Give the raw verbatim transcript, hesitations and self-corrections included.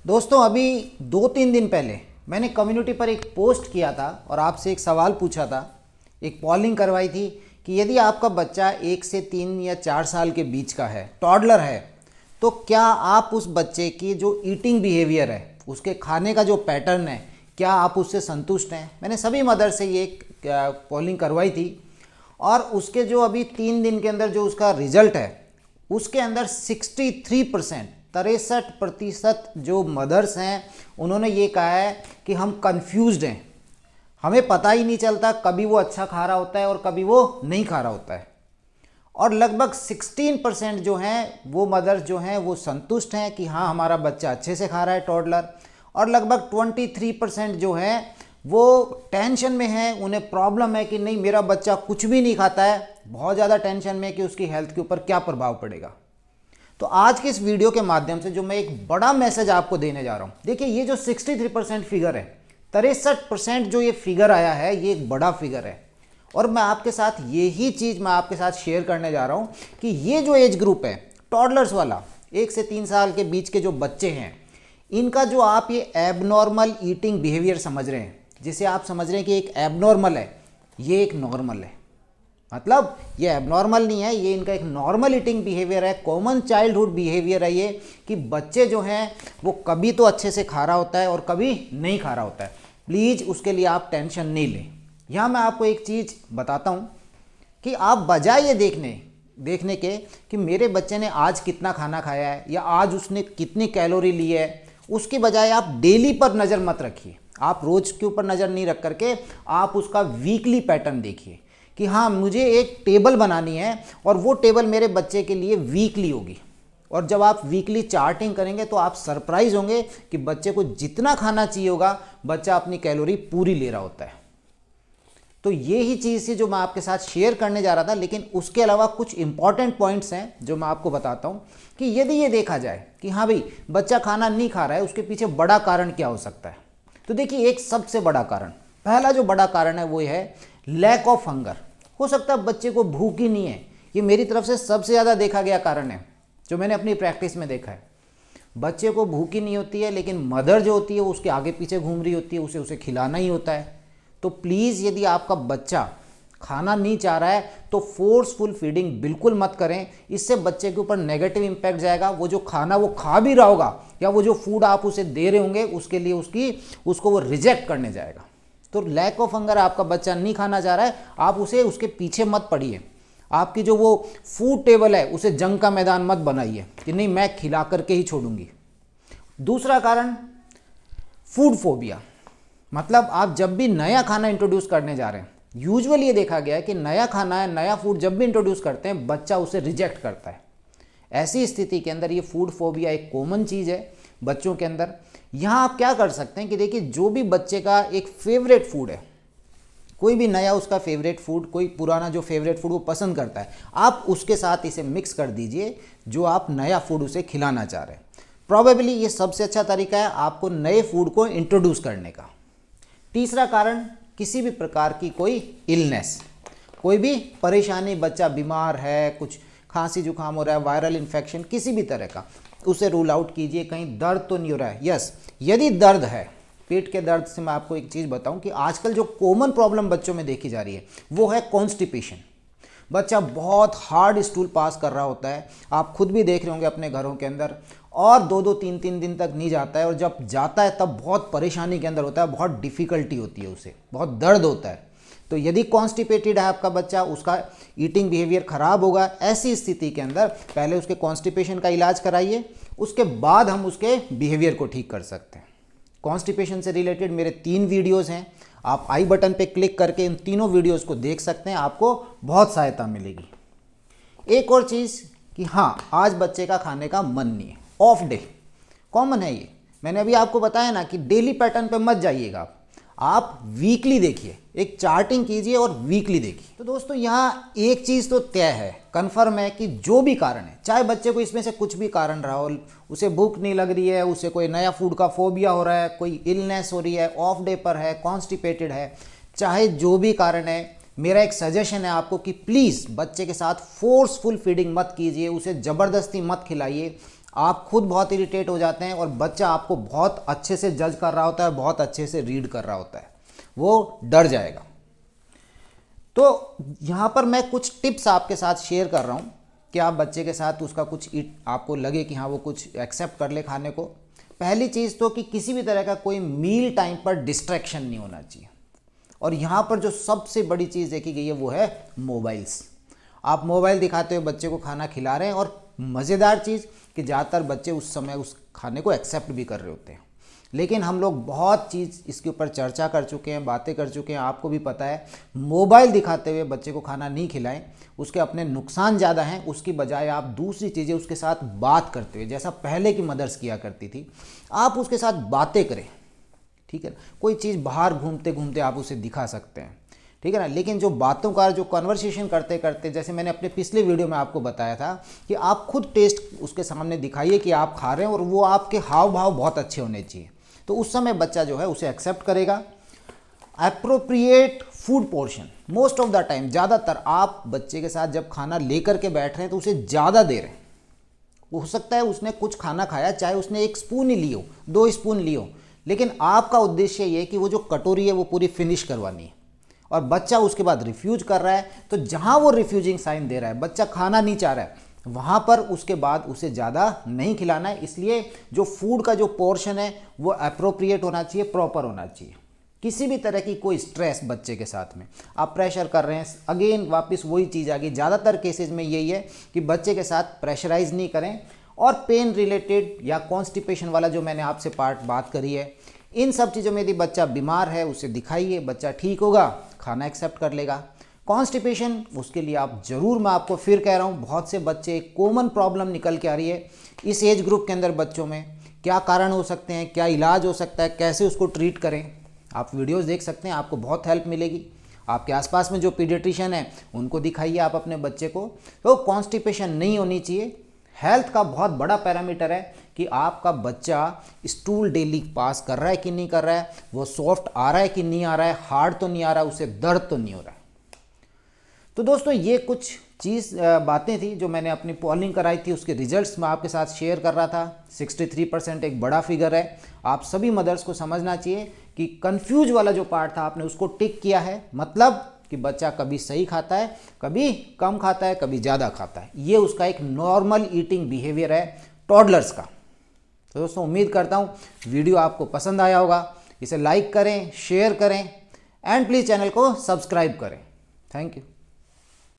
दोस्तों अभी दो तीन दिन पहले मैंने कम्युनिटी पर एक पोस्ट किया था और आपसे एक सवाल पूछा था, एक पॉलिंग करवाई थी कि यदि आपका बच्चा एक से तीन या चार साल के बीच का है, टॉडलर है, तो क्या आप उस बच्चे की जो ईटिंग बिहेवियर है, उसके खाने का जो पैटर्न है, क्या आप उससे संतुष्ट हैं। मैंने सभी मदर से ये पॉलिंग करवाई थी और उसके जो अभी तीन दिन के अंदर जो उसका रिजल्ट है, उसके अंदर तिरसठ परसेंट तिरसठ प्रतिशत जो मदर्स हैं उन्होंने ये कहा है कि हम कंफ्यूज्ड हैं, हमें पता ही नहीं चलता कभी वो अच्छा खा रहा होता है और कभी वो नहीं खा रहा होता है। और लगभग सोलह परसेंट जो हैं वो मदर्स जो हैं वो संतुष्ट हैं कि हाँ हमारा बच्चा अच्छे से खा रहा है टॉडलर, और लगभग तेईस परसेंट जो हैं वो टेंशन में है, उन्हें प्रॉब्लम है कि नहीं मेरा बच्चा कुछ भी नहीं खाता है, बहुत ज़्यादा टेंशन में कि उसकी हेल्थ के ऊपर क्या प्रभाव पड़ेगा। तो आज के इस वीडियो के माध्यम से जो मैं एक बड़ा मैसेज आपको देने जा रहा हूँ, देखिए ये जो तिरसठ परसेंट फिगर है, तिरसठ परसेंट जो ये फिगर आया है, ये एक बड़ा फिगर है और मैं आपके साथ यही चीज़ मैं आपके साथ शेयर करने जा रहा हूँ कि ये जो एज ग्रुप है टॉडलर्स वाला, एक से तीन साल के बीच के जो बच्चे हैं, इनका जो आप ये एबनॉर्मल ईटिंग बिहेवियर समझ रहे हैं, जिसे आप समझ रहे हैं कि एक एबनॉर्मल है, ये एक नॉर्मल है। मतलब ये एबनॉर्मल नहीं है, ये इनका एक नॉर्मल ईटिंग बिहेवियर है, कॉमन चाइल्डहुड बिहेवियर है ये, कि बच्चे जो हैं वो कभी तो अच्छे से खा रहा होता है और कभी नहीं खा रहा होता है। प्लीज़ उसके लिए आप टेंशन नहीं लें। यहाँ मैं आपको एक चीज़ बताता हूँ कि आप बजाय ये देखने देखने के कि मेरे बच्चे ने आज कितना खाना खाया है या आज उसने कितनी कैलोरी ली है, उसके बजाय आप डेली पर नज़र मत रखिए। आप रोज़ के ऊपर नज़र नहीं रख करके आप उसका वीकली पैटर्न देखिए कि हाँ मुझे एक टेबल बनानी है और वो टेबल मेरे बच्चे के लिए वीकली होगी। और जब आप वीकली चार्टिंग करेंगे तो आप सरप्राइज होंगे कि बच्चे को जितना खाना चाहिए होगा बच्चा अपनी कैलोरी पूरी ले रहा होता है। तो ये ही चीज़ थी जो मैं आपके साथ शेयर करने जा रहा था, लेकिन उसके अलावा कुछ इंपॉर्टेंट पॉइंट्स हैं जो मैं आपको बताता हूँ कि यदि ये देखा जाए कि हाँ भाई बच्चा खाना नहीं खा रहा है, उसके पीछे बड़ा कारण क्या हो सकता है। तो देखिए एक सबसे बड़ा कारण, पहला जो बड़ा कारण है वो है लैक ऑफ हंगर। हो सकता है बच्चे को भूख ही नहीं है, ये मेरी तरफ से सबसे ज़्यादा देखा गया कारण है जो मैंने अपनी प्रैक्टिस में देखा है। बच्चे को भूख ही नहीं होती है, लेकिन मदर जो होती है वो उसके आगे पीछे घूम रही होती है, उसे उसे खिलाना ही होता है। तो प्लीज़ यदि आपका बच्चा खाना नहीं चाह रहा है तो फोर्सफुल फीडिंग बिल्कुल मत करें, इससे बच्चे के ऊपर नेगेटिव इम्पैक्ट जाएगा। वो जो खाना वो खा भी रहा होगा या वो जो फूड आप उसे दे रहे होंगे उसके लिए उसकी उसको वो रिजेक्ट करने जाएगा। तो लैक ऑफ हंगर, आपका बच्चा नहीं खाना चाह रहा है, आप उसे उसके पीछे मत पड़िए। आपकी जो वो फूड टेबल है उसे जंग का मैदान मत बनाइए कि नहीं मैं खिला करके ही छोड़ूंगी। दूसरा कारण फूड फोबिया, मतलब आप जब भी नया खाना इंट्रोड्यूस करने जा रहे हैं, यूजुअली ये देखा गया है कि नया खाना है, नया फूड जब भी इंट्रोड्यूस करते हैं बच्चा उसे रिजेक्ट करता है। ऐसी स्थिति के अंदर ये फूड फोबिया एक कॉमन चीज़ है बच्चों के अंदर। यहाँ आप क्या कर सकते हैं कि देखिए जो भी बच्चे का एक फेवरेट फूड है, कोई भी नया उसका फेवरेट फूड, कोई पुराना जो फेवरेट फूड वो पसंद करता है, आप उसके साथ इसे मिक्स कर दीजिए जो आप नया फूड उसे खिलाना चाह रहे हैं। प्रॉबेबली ये सबसे अच्छा तरीका है आपको नए फूड को इंट्रोड्यूस करने का। तीसरा कारण किसी भी प्रकार की कोई इलनेस, कोई भी परेशानी, बच्चा बीमार है, कुछ खांसी जुकाम हो रहा है, वायरल इन्फेक्शन किसी भी तरह का, उसे रूल आउट कीजिए। कहीं दर्द तो नहीं हो रहा है। यस, यदि दर्द है, पेट के दर्द से मैं आपको एक चीज़ बताऊं कि आजकल जो कॉमन प्रॉब्लम बच्चों में देखी जा रही है वो है कॉन्स्टिपेशन। बच्चा बहुत हार्ड स्टूल पास कर रहा होता है, आप खुद भी देख रहे होंगे अपने घरों के अंदर, और दो दो तीन तीन दिन तक नहीं जाता है, और जब जाता है तब बहुत परेशानी के अंदर होता है, बहुत डिफ़िकल्टी होती है, उसे बहुत दर्द होता है। तो यदि कॉन्स्टिपेटेड है आपका बच्चा, उसका ईटिंग बिहेवियर ख़राब होगा, ऐसी स्थिति के अंदर पहले उसके कॉन्स्टिपेशन का इलाज कराइए, उसके बाद हम उसके बिहेवियर को ठीक कर सकते हैं। कॉन्स्टिपेशन से रिलेटेड मेरे तीन वीडियोज़ हैं, आप आई बटन पे क्लिक करके इन तीनों वीडियोज़ को देख सकते हैं, आपको बहुत सहायता मिलेगी। एक और चीज़ कि हाँ आज बच्चे का खाने का मन नहीं है, ऑफ डे, कॉमन है ये, मैंने अभी आपको बताया ना कि डेली पैटर्न पे मत जाइएगा आप आप वीकली देखिए, एक चार्टिंग कीजिए और वीकली देखिए। तो दोस्तों यहाँ एक चीज़ तो तय है, कन्फर्म है कि जो भी कारण है, चाहे बच्चे को इसमें से कुछ भी कारण रहा हो, उसे भूख नहीं लग रही है, उसे कोई नया फूड का फोबिया हो रहा है, कोई इलनेस हो रही है, ऑफ डे पर है, कॉन्स्टिपेटेड है, चाहे जो भी कारण है, मेरा एक सजेशन है आपको कि प्लीज़ बच्चे के साथ फोर्सफुल फीडिंग मत कीजिए, उसे ज़बरदस्ती मत खिलाइए। आप खुद बहुत इरिटेट हो जाते हैं और बच्चा आपको बहुत अच्छे से जज कर रहा होता है, बहुत अच्छे से रीड कर रहा होता है, वो डर जाएगा। तो यहाँ पर मैं कुछ टिप्स आपके साथ शेयर कर रहा हूँ कि आप बच्चे के साथ उसका कुछ ईट आपको लगे कि हाँ वो कुछ एक्सेप्ट कर ले खाने को। पहली चीज़ तो कि किसी भी तरह का कोई मील टाइम पर डिस्ट्रैक्शन नहीं होना चाहिए। और यहाँ पर जो सबसे बड़ी चीज़ देखी गई है वो है मोबाइल्स। आप मोबाइल दिखाते हुए बच्चे को खाना खिला रहे हैं, और मज़ेदार चीज़ कि ज़्यादातर बच्चे उस समय उस खाने को एक्सेप्ट भी कर रहे होते हैं। लेकिन हम लोग बहुत चीज़ इसके ऊपर चर्चा कर चुके हैं, बातें कर चुके हैं, आपको भी पता है मोबाइल दिखाते हुए बच्चे को खाना नहीं खिलाएं, उसके अपने नुकसान ज़्यादा हैं। उसकी बजाय आप दूसरी चीज़ें उसके साथ बात करते हुए, जैसा पहले की मदर्स किया करती थी, आप उसके साथ बातें करें, ठीक है। कोई चीज़ बाहर घूमते घूमते आप उसे दिखा सकते हैं, ठीक है ना। लेकिन जो बातों का जो कन्वर्सेशन करते करते, जैसे मैंने अपने पिछले वीडियो में आपको बताया था कि आप खुद टेस्ट उसके सामने दिखाइए कि आप खा रहे हैं, और वो आपके हाव भाव बहुत अच्छे होने चाहिए, तो उस समय बच्चा जो है उसे एक्सेप्ट करेगा। Appropriate food portion, most of the time, ज़्यादातर आप बच्चे के साथ जब खाना लेकर के बैठ रहे हैं तो उसे ज़्यादा दे रहे हैं। हो सकता है उसने कुछ खाना खाया, चाहे उसने एक स्पून ही ली हो, दो स्पून ली हो, लेकिन आपका उद्देश्य ये है कि वो जो कटोरी है वो पूरी फिनिश करवानी है, और बच्चा उसके बाद रिफ्यूज कर रहा है। तो जहाँ वो रिफ्यूजिंग साइन दे रहा है, बच्चा खाना नहीं चाह रहा है, वहाँ पर उसके बाद उसे ज़्यादा नहीं खिलाना है। इसलिए जो फूड का जो पोर्शन है वो एप्रोप्रिएट होना चाहिए, प्रॉपर होना चाहिए। किसी भी तरह की कोई स्ट्रेस बच्चे के साथ में आप प्रेशर कर रहे हैं, अगेन वापस वही चीज़ आ गई, ज़्यादातर केसेस में यही है कि बच्चे के साथ प्रेशराइज नहीं करें। और पेन रिलेटेड या कॉन्स्टिपेशन वाला जो मैंने आपसे पार्ट बात करी है, इन सब चीज़ों में यदि बच्चा बीमार है उसे दिखाइए, बच्चा ठीक होगा, खाना एक्सेप्ट कर लेगा। कॉन्स्टिपेशन, उसके लिए आप ज़रूर, मैं आपको फिर कह रहा हूँ, बहुत से बच्चे, कॉमन प्रॉब्लम निकल के आ रही है इस एज ग्रुप के अंदर बच्चों में। क्या कारण हो सकते हैं, क्या इलाज हो सकता है, कैसे उसको ट्रीट करें, आप वीडियोस देख सकते हैं, आपको बहुत हेल्प मिलेगी। आपके आसपास में जो पीडियाट्रिशियन है उनको दिखाइए आप अपने बच्चे को। तो कॉन्स्टिपेशन नहीं होनी चाहिए। हेल्थ का बहुत बड़ा पैरामीटर है कि आपका बच्चा स्टूल डेली पास कर रहा है कि नहीं कर रहा है, वो सॉफ्ट आ रहा है कि नहीं आ रहा है, हार्ड तो नहीं आ रहा है, उसे दर्द तो नहीं हो रहा है। तो दोस्तों ये कुछ चीज़ बातें थी जो मैंने अपनी पॉलिंग कराई थी, उसके रिजल्ट्स मैं आपके साथ शेयर कर रहा था। तिरसठ परसेंट एक बड़ा फिगर है। आप सभी मदर्स को समझना चाहिए कि कंफ्यूज वाला जो पार्ट था आपने उसको टिक किया है, मतलब कि बच्चा कभी सही खाता है, कभी कम खाता है, कभी ज़्यादा खाता है। ये उसका एक नॉर्मल ईटिंग बिहेवियर है टॉडलर्स का। तो दोस्तों उम्मीद करता हूँ वीडियो आपको पसंद आया होगा। इसे लाइक करें, शेयर करें, एंड प्लीज़ चैनल को सब्सक्राइब करें। Thank you.